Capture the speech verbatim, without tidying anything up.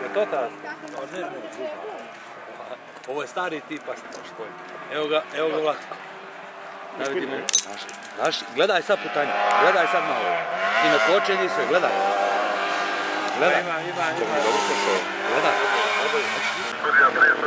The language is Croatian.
to ta? Ne, ne, ovo je stari tipa što je. Evo ga, evo ga Vlatko. Da vidimo. Znaš, gledaj sad putanje, gledaj sad malo. I na kočenje sve, gledaj. Gledaj. Ima, ima, ima. Gledaj.